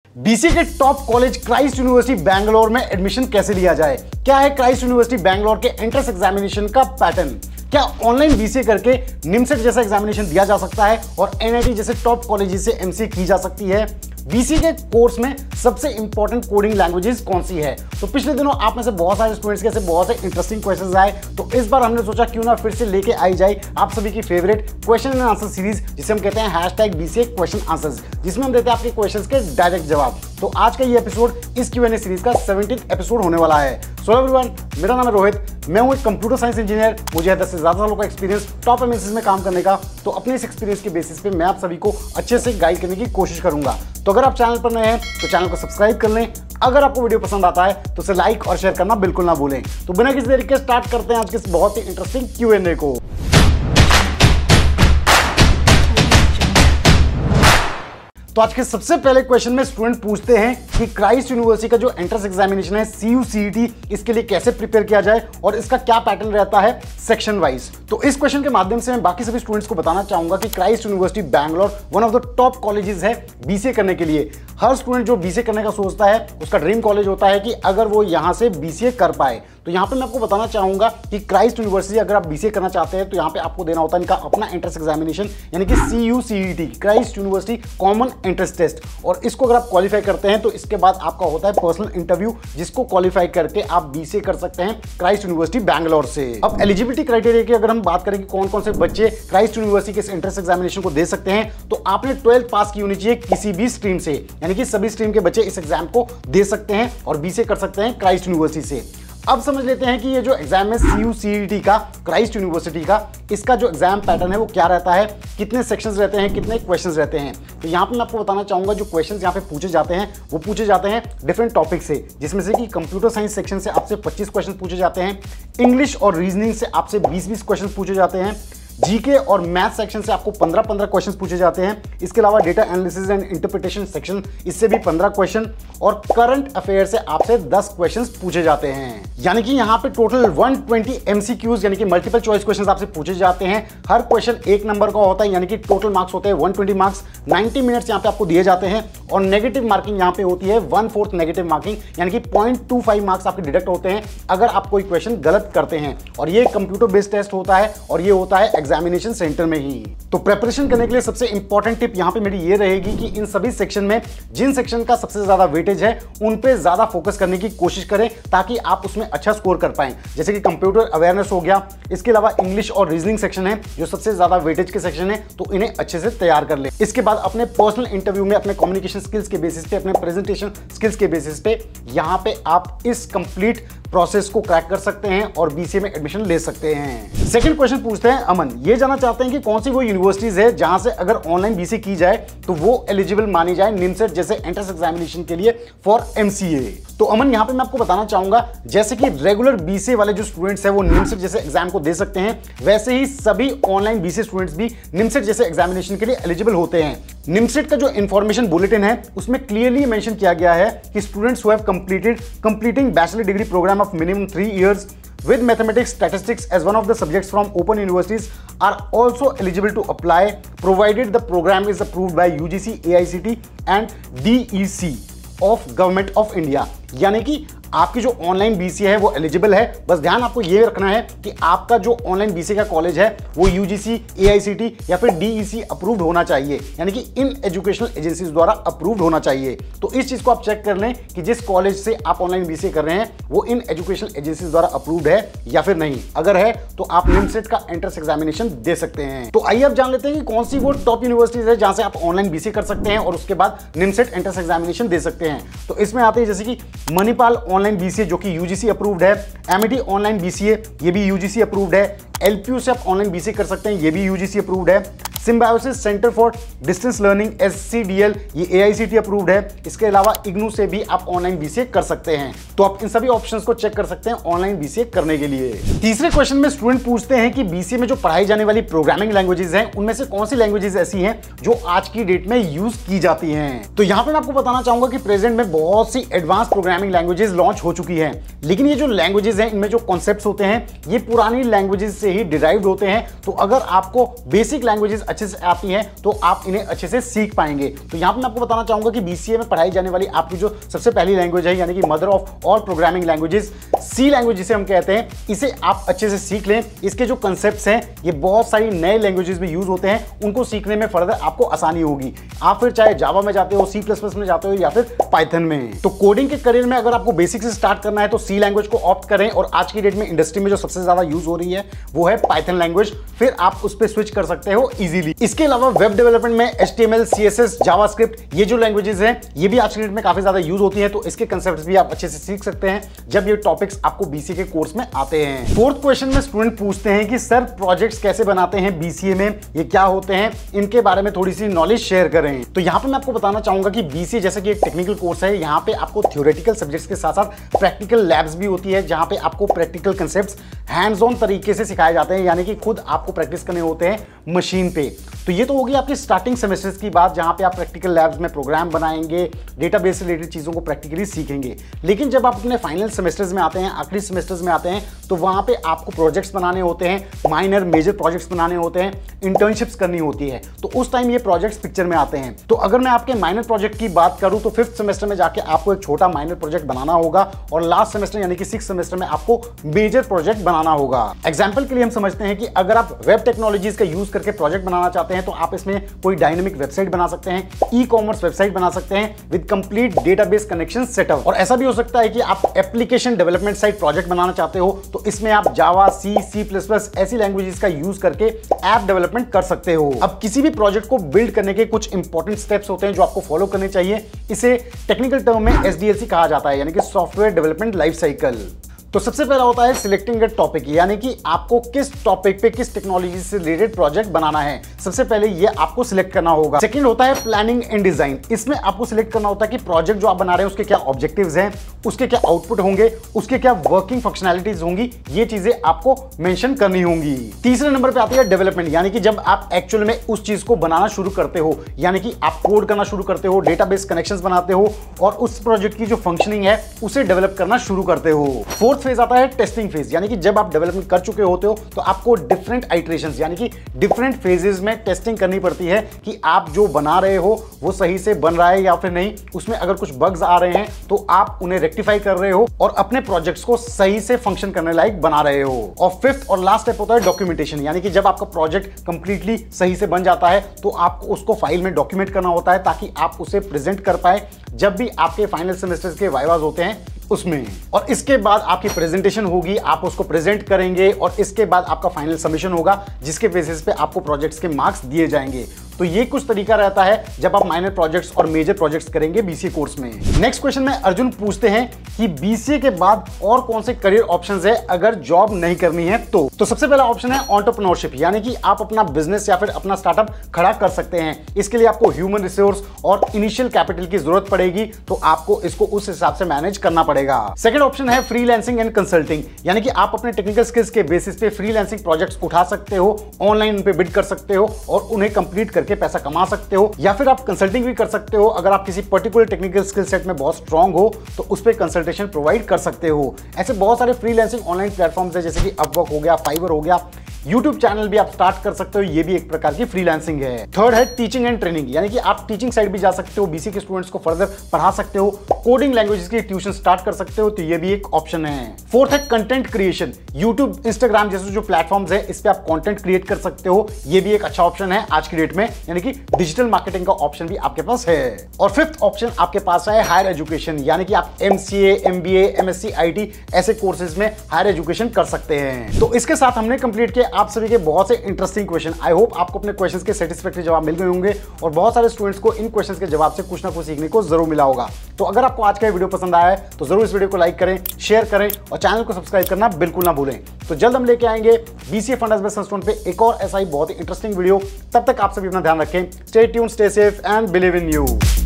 BCA के top college Christ University Bangalore में admission कैसे लिया जाए, क्या है क्राइस्ट यूनिवर्सिटी बैंगलोर के एंट्रेंस एग्जामिनेशन का पैटर्न, क्या ऑनलाइन बीसीए करके निमसेट जैसा एग्जामिनेशन दिया जा सकता है और एनआईटी जैसे टॉप कॉलेज से एमसीए की जा सकती है, बीसीए के कोर्स में सबसे इंपॉर्टेंट कोडिंग लैंग्वेजेस कौन सी है। तो पिछले दिनों आप में से बहुत सारे स्टूडेंट्स के ऐसे बहुत से इंटरेस्टिंग क्वेश्चंस आए, तो इस बार हमने सोचा क्यों ना फिर से लेके आई जाए आप सभी की favourite question and answer series, जिसे हम कहते हैं #BCA क्वेश्चन आंसर्स, जिसमें हम देते हैं आपके क्वेश्चंस के डायरेक्ट जवाब। तो आज का ये एपिसोड इस Q&A सीरीज का 17th एपिसोड होने वाला है। सो एवरीवन, मेरा नाम है रोहित, मैं हूं एक कंप्यूटर साइंस इंजीनियर। मुझे 10 से ज्यादा सालों का एक्सपीरियंस टॉप एमएनसीज में काम करने का। तो अपने इस एक्सपीरियंस के बेसिस पे मैं आप सभी को अच्छे से गाइड करने की कोशिश करूंगा। तो अगर आप चैनल पर नए हैं तो चैनल को सब्सक्राइब कर लें। अगर आपको वीडियो पसंद आता है तो उसे लाइक और शेयर करना बिल्कुल ना भूलें। तो बिना किसी देरी के स्टार्ट करते हैं आज के इस बहुत ही इंटरेस्टिंग Q&A को। तो आज के सबसे पहले क्वेश्चन में स्टूडेंट पूछते हैं कि क्राइस्ट यूनिवर्सिटी का जो एंट्रेंस एग्जामिनेशन है CUCET, इसके लिए कैसे प्रिपेयर किया जाए और इसका क्या पैटर्न रहता है सेक्शन वाइज। तो इस क्वेश्चन के माध्यम से मैं बाकी सभी स्टूडेंट्स को बताना चाहूंगा कि Christ University Bangalore one of the top colleges है बीसीए करने के लिए। हर स्टूडेंट जो बीसीए करने का सोचता है उसका ड्रीम कॉलेज होता है कि अगर वो यहाँ से बीसीए कर पाए। तो यहाँ पे मैं आपको बताना चाहूंगा कि क्राइस्ट यूनिवर्सिटी अगर आप बीसीए करना चाहते हैं तो यहाँ पे आपको देना होता है इनका अपना एंट्रेंस एग्जामिनेशन, यानी कि CUCET, Christ University common entrance test. और इसको अगर आप क्वालिफाई करते हैं तो इसके बाद आपका होता है पर्सनल इंटरव्यू, जिसको क्वालिफाई करके आप बीसीए कर सकते हैं क्राइस्ट यूनिवर्सिटी बैंगलोर से। अब एलिजिबिलिटी क्राइटेरिया की अगर हम बात करें कि कौन कौन से बच्चे क्राइस्ट यूनिवर्सिटी के इस एंट्रेंस एग्जामिनेशन को दे सकते हैं, तो आपने 12th पास की होनी चाहिए किसी भी स्ट्रीम से, यानी कि सभी स्ट्रीम के बच्चे इस एग्जाम को दे सकते हैं और बीसीए कर सकते हैं क्राइस्ट यूनिवर्सिटी से। अब समझ लेते हैं कि ये जो एग्जाम है CUCET का क्राइस्ट यूनिवर्सिटी का, इसका जो एग्जाम पैटर्न है वो क्या रहता है, कितने सेक्शंस रहते हैं, कितने क्वेश्चंस रहते हैं। तो यहाँ पे मैं आपको बताना चाहूंगा जो क्वेश्चंस यहाँ पे पूछे जाते हैं वो पूछे जाते हैं डिफरेंट टॉपिक से, जिसमें से कि कंप्यूटर साइंस सेक्शन से आपसे 25 क्वेश्चन पूछे जाते हैं, इंग्लिश और रीजनिंग से आपसे 20-20 क्वेश्चन पूछे जाते हैं, जीके और मैथ सेक्शन से आपको 15-15 क्वेश्चंस पूछे जाते हैं। इसके अलावा data analysis and interpretation section, इससे भी 15 क्वेश्चन, और करंट अफेयर से आपसे 10 क्वेश्चंस पूछे जाते हैं। यानी कि यहाँ पे टोटल 120 MCQs यानी कि मल्टीपल चॉइस क्वेश्चंस आपसे पूछे जाते हैं। हर क्वेश्चन 1 नंबर का होता है, यानी कि टोटल मार्क्स होते हैं 120 मार्क्स। 90 मिनट्स यहाँ पे आपको दिए जाते हैं और नेगेटिव मार्किंग यहाँ पे होती है 1/4 नेगेटिव मार्किंग, यानी कि 0.25 मार्क्स आपके डिडक्ट होते हैं अगर आप कोई क्वेश्चन गलत करते हैं। और ये कंप्यूटर बेस्ड टेस्ट होता है और ये होता है एग्जामिनेशन सेंटर में ही। तो प्रिपरेशन करने के लिए सबसे इंपॉर्टेंट टिप यहाँ पे मेरी ये रहेगी कि इन सभी सेक्शन में जिन सेक्शन का सबसे ज्यादा वेटेज है उन पे ज्यादा फोकस करने की कोशिश करें, ताकि आप उसमें अच्छा स्कोर कर पाएं। जैसे कि कंप्यूटर अवेयरनेस हो गया, इसके अलावा इंग्लिश और रीजनिंग सेक्शन है जो सबसे ज्यादा वेटेज के सेक्शन है, तो इन्हें अच्छे से तैयार कर लें। इसके बाद अपने पर्सनल इंटरव्यू में अपने कम्युनिकेशन स्किल्स के बेसिस पे, अपने प्रेजेंटेशन स्किल्स के बेसिस पे यहाँ पे आप इस कंप्लीट प्रोसेस को क्रैक कर सकते हैं और बीसीए में एडमिशन ले सकते हैं। सेकंड क्वेश्चन पूछते हैं अमन, ये जानना चाहते हैं कि कौन सी वो यूनिवर्सिटीज है जहां से अगर ऑनलाइन बीसीए की जाए तो वो एलिजिबल मानी जाए निमसेट जैसे एंट्रेंस एग्जामिनेशन के लिए फॉर MCA। तो अमन, यहाँ पे मैं आपको बताना चाहूंगा जैसे कि रेगुलर बीसीए वाले जो स्टूडेंट्स हैं वो निमसेट जैसे एग्जाम को दे सकते हैं, वैसे ही सभी ऑनलाइन बीसीए स्टूडेंट्स भी निमसेट जैसे एग्जामिनेशन के लिए एलिजिबल होते हैं। निमसेट का जो इंफॉर्मेशन बुलेटिन है उसमें क्लियरली मेंशन किया गया है कि students who have completing bachelor degree program of minimum 3 years with mathematics statistics as one of the subjects from open universities are also eligible to apply provided the program is approved by UGC, AICT and DEC of Government of India। यानी कि आपकी जो online BCA है वो eligible है। बस ध्यान आपको ये रखना है कि आपका जो ऑनलाइन बीसीए का कॉलेज है वो UGC, AICT या फिर DEC अप्रूव्ड होना चाहिए, यानी कि इन एजुकेशनल एजेंसीज द्वारा अप्रूव्ड होना चाहिए। तो इस चीज को आप चेक कर लें कि जिस कॉलेज से आप ऑनलाइन बीसीए कर रहे हैं वो इन एजुकेशनल एजेंसीज द्वारा अप्रूव्ड है या फिर नहीं। अगर है तो आप निमसेट का एंट्रेंस एग्जामिनेशन दे सकते हैं। तो आइए अब जान लेते हैं कि कौन सी वो टॉप यूनिवर्सिटीज है जहां से आप ऑनलाइन बीसीए कर सकते हैं और उसके बाद निमसेट एंट्रेंस एग्जामिनेशन दे सकते हैं। तो इसमें आते हैं जैसे कि मणिपाल ऑनलाइन बीसीए जो कि UGC अप्रूव्ड है, एमिटी ऑनलाइन बीसीए ये भी UGC अप्रूव्ड है, LPU से आप ऑनलाइन बीसीए कर सकते हैं, ये भी UGC अप्रूव्ड है, Symbiosis centre for distance learning SCDL ये AICT अप्रूव्ड है। इसके अलावा इग्नू से भी आप ऑनलाइन बीसीए कर सकते हैं। तो आप इन सभी ऑप्शंस को चेक कर सकते हैं ऑनलाइन बीसीए करने के लिए। तीसरे क्वेश्चन में स्टूडेंट पूछते हैं कि बीसीए में जो पढ़ाई जाने वाली प्रोग्रामिंग लैंग्वेजेस हैं उनमें से कौन सी लैंग्वेजेस ऐसी हैं जो आज की डेट में यूज की जाती हैं। तो यहाँ पे मैं आपको बताना चाहूंगा कि प्रेजेंट में बहुत सी एडवांस प्रोग्रामिंग लैंग्वेजेस लॉन्च हो चुकी है, लेकिन ये जो लैंग्वेजेस हैं इनमें जो कॉन्सेप्ट्स होते हैं ये पुरानी लैंग्वेजेस से ही डिराइव्ड होते हैं। तो अगर आपको बेसिक लैंग्वेजेस अच्छे से आती हैं तो आप इन्हें अच्छे से सीख पाएंगे। तो यहाँ पर मैं आपको बताना चाहूंगा कि बीसीए में पढ़ाई जाने वाली आपकी जो सबसे पहली लैंग्वेज है, यानी कि mother of all programming languages, C language जिसे हम कहते हैं, इसे आप अच्छे से सीख लें। इसके जो कंसेप्ट्स हैं ये बहुत सारी नए लैंग्वेजेस में यूज होते हैं, उनको सीखने में फर्दर आपको आसानी होगी। आप फिर चाहे जावा में जाते हो, सी प्लस प्लस में जाते हो या फिर पाइथन में। तो कोडिंग के करियर में अगर आपको बेसिक से स्टार्ट करना है तो सी लैंग्वेज को ऑप्ट करें, और आज की डेट में इंडस्ट्री में जो सबसे ज्यादा यूज हो रही है वो है पाइथन लैंग्वेज, फिर आप उस पर स्विच कर सकते हो इजीली। इसके अलावा वेब डेवलपमेंट में HTML, CSS, जावास्क्रिप्ट, ये जो लैंग्वेजेस हैं ये भी आज की डेट में काफी ज्यादा यूज होती हैं, तो इसके कंसेप्ट्स भी आप अच्छे से सीख सकते हैं जब ये टॉपिक्स आपको बीसीए के कोर्स में आते हैं। फोर्थ क्वेश्चन में स्टूडेंट पूछते हैं कि सर प्रोजेक्ट्स कैसे बनाते हैं बीसीए में, ये क्या होते हैं, इनके बारे में थोड़ी सी नॉलेज शेयर करें। तो यहाँ पे मैं आपको बताना चाहूंगा कि बीसीए जैसे कि एक टेक्निकल कोर्स है, यहाँ पे आपको थ्योरेटिकल सब्जेक्ट्स के साथ साथ प्रैक्टिकल लैब्स भी होती है, जहाँ पे आपको प्रैक्टिकल कंसेप्ट्स हैंड्स ऑन तरीके से सिखाए जाते हैं, यानी कि खुद आपको प्रैक्टिस करने होते हैं मशीन पे। तो ये तो होगी आपकी स्टार्टिंग सेमेस्टर्स की बात, जहां पे आप प्रैक्टिकल लैब्स में प्रोग्राम बनाएंगे, डेटाबेस से रिलेटेड चीज़ों को प्रैक्टिकली सीखेंगे। लेकिन जब आप अपने फाइनल सेमेस्टर्स में आते हैं, आखिरी सेमेस्टर्स में आते हैं, तो वहां पे आपको प्रोजेक्ट्स बनाने होते हैं, माइनर मेजर प्रोजेक्ट्स बनाने होते हैं, इंटर्नशिप्स करनी होती है, तो उस टाइम ये प्रोजेक्ट्स पिक्चर में आते हैं। तो अगर मैं आपके माइनर प्रोजेक्ट की बात करूं तो 5th सेमेस्टर में जाके आपको एक छोटा माइनर प्रोजेक्ट बनाना होगा, और लास्ट सेमेस्टर यानी कि 6th सेमेस्टर में आपको मेजर प्रोजेक्ट बनाना होगा। एग्जाम्पल के लिए हम समझते हैं कि अगर आप वेब टेक्नोलॉजीज का यूज करके प्रोजेक्ट बनाना चाहते हैं तो आप इसमें कोई डायनेमिक वेबसाइट बना सकते हैं, ई-कॉमर्स वेबसाइट बना सकते हैं with complete database connection setup. और ऐसा भी हो सकता है कि आप एप्लीकेशन डेवलपमेंट साइट प्रोजेक्ट बनाना चाहते हो, तो इसमें आप जावा, सी प्लस प्लस ऐसी लैंग्वेजेस का यूज करके ऐप डेवलपमेंट कर सकते हो। अब किसी भी प्रोजेक्ट को बिल्ड करने के कुछ इंपॉर्टेंट स्टेप्स होते हैं जो आपको फॉलो करने चाहिए। इसे टेक्निकल टर्म में SDLC कहा जाता है, यानी कि सॉफ्टवेयर डेवलपमेंट लाइफ साइकिल। तो सबसे पहला होता है सिलेक्टिंग अ टॉपिक, यानी कि आपको किस टॉपिक पे किस टेक्नोलॉजी से रिलेटेड प्रोजेक्ट बनाना है, सबसे पहले ये आपको सिलेक्ट करना होगा। सेकंड होता है प्लानिंग एंड डिजाइन, इसमें आपको सिलेक्ट करना होता है कि प्रोजेक्ट जो आप बना रहे हैं उसके क्या ऑब्जेक्टिव्स हैं, उसके क्या आउटपुट होंगे, उसके क्या वर्किंग फंक्शनैलिटीज होंगी, ये चीजें आपको मेंशन करनी होंगी। तीसरे नंबर पे आती है डेवलपमेंट, यानी कि जब आप एक्चुअल में उस चीज को बनाना शुरू करते हो, यानी कि आप कोड करना शुरू करते हो, डेटाबेस कनेक्शंस बनाते हो और उस प्रोजेक्ट की जो फंक्शनिंग है उसे डेवलप करना शुरू करते हो। फोर्थ फेज आता है टेस्टिंग फेज, यानी कि जब आप डेवलपमेंट कर चुके होते हो तो आपको डिफरेंट आइटरेशंस यानी कि डिफरेंट फेजेस में टेस्टिंग करनी पड़ती है कि आप जो बना रहे हो वो सही से बन रहा है या फिर नहीं, उसमें अगर कुछ बग्स आ रहे हैं तो आप उन्हें रेक्टिफाई कर रहे हो और अपने प्रोजेक्ट्स को सही से फंक्शन करने लायक बना रहे हो। और फिफ्थ और लास्ट स्टेप होता है डॉक्यूमेंटेशन, यानी कि जब आपका प्रोजेक्ट कंप्लीटली सही से बन जाता है तो आपको उसको फाइल में डॉक्यूमेंट करना होता है ताकि आप उसे प्रेजेंट कर पाए जब भी आपके फाइनल सेमेस्टर्स के वाइवास होते हैं उसमें। और इसके बाद आपकी प्रेजेंटेशन होगी, आप उसको प्रेजेंट करेंगे और इसके बाद आपका फाइनल सबमिशन होगा जिसके बेसिस पे आपको प्रोजेक्ट्स के मार्क्स दिए जाएंगे। तो ये कुछ तरीका रहता है जब आप माइनर प्रोजेक्ट्स और मेजर प्रोजेक्ट्स करेंगे बीसीए कोर्स में। नेक्स्ट क्वेश्चन में अर्जुन पूछते हैं कि बीसीए के बाद और कौन से करियर ऑप्शंस है अगर जॉब नहीं करनी है तो सबसे पहला ऑप्शन है एंटरप्रेन्योरशिप, यानी कि आप अपना बिजनेस या फिर अपना स्टार्टअप खड़ा कर सकते हैं। इसके लिए आपको ह्यूमन रिसोर्स और इनिशियल कैपिटल की जरूरत पड़ेगी, तो आपको इसको उस हिसाब से मैनेज करना पड़ेगा। सेकंड ऑप्शन है फ्रीलांसिंग एंड कंसल्टिंग, यानी कि आप अपने टेक्निकल स्किल्स के बेसिस पे फ्रीलांसिंग प्रोजेक्ट्स उठा सकते हो, ऑनलाइन उन पे बिड कर सकते हो और उन्हें कंप्लीट करके पैसा कमा सकते हो। या फिर आप कंसल्टिंग भी कर सकते हो, अगर आप किसी पर्टिकुलर टेक्निकल स्किल सेट में बहुत स्ट्रांग हो तो उस पर कंसल्टेशन प्रोवाइड कर सकते हो। ऐसे बहुत सारे फ्रीलांसिंग ऑनलाइन प्लेटफॉर्म्स है, जैसे कि अपवर्क हो गया, फाइवर हो गया, यूट्यूब चैनल भी आप स्टार्ट कर सकते हो, ये भी एक प्रकार की फ्रीलांसिंग है। थर्ड है टीचिंग एंड ट्रेनिंग, यानी कि आप टीचिंग साइड भी जा सकते हो, बीसी के स्टूडेंट्स को फर्दर पढ़ा सकते हो, कोडिंग लैंग्वेजेस की ट्यूशन स्टार्ट कर सकते हो, तो ये भी एक ऑप्शन है। फोर्थ है कंटेंट क्रिएशन, यूट्यूब, इंस्टाग्राम जैसे जो प्लेटफॉर्म्स है इस पे आप कंटेंट क्रिएट कर सकते हो, ये भी एक अच्छा ऑप्शन है आज की डेट में, यानी कि डिजिटल मार्केटिंग का ऑप्शन भी आपके पास है। और फिफ्थ ऑप्शन आपके पास है हायर एजुकेशन, यानी कि आप MCA, MBA, MSc, IT ऐसे कोर्सेज में हायर एजुकेशन कर सकते हैं। तो इसके साथ हमने कंप्लीट किया आप सभी के बहुत से इंटरेस्टिंग क्वेश्चन। आई होप आपको अपने क्वेश्चंस के सेटिस्फैक्टरी जवाब मिल गए होंगे और बहुत सारे स्टूडेंट्स को इन क्वेश्चंस के जवाब से कुछ ना कुछ सीखने को जरूर मिला होगा। तो अगर आपको आज का वीडियो पसंद आया है तो जरूर इस वीडियो को लाइक करें, शेयर करें और चैनल को सब्सक्राइब करना बिल्कुल ना भूलें। तो जल्द हम लेके आएंगे BCA फंडास बेस्ड सनस्टोन पे एक और ऐसा ही बहुत ही इंटरेस्टिंग वीडियो। तब तक आप सभी अपना ध्यान रखें। Stay tuned, stay safe and believe in you.